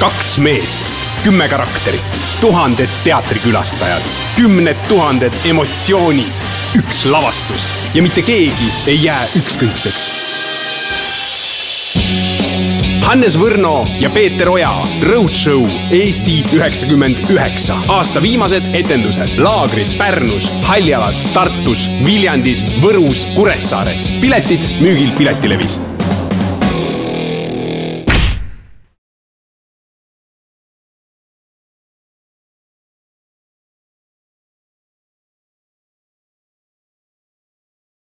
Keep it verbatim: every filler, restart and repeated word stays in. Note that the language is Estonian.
Kaks meest, kümme karakterit, tuhanded teatrikülastajad, kümned tuhanded emotsioonid, üks lavastus ja mitte keegi ei jää ükskõikseks. Hannes Võrno ja Peeter Oja, Roadshow Eesti üheksakümmend üheksa. Aasta viimased etendused Laagris, Pärnus, Haljalas, Tartus, Viljandis, Võrus, Kuressaares. Piletid müügil Piletilevis.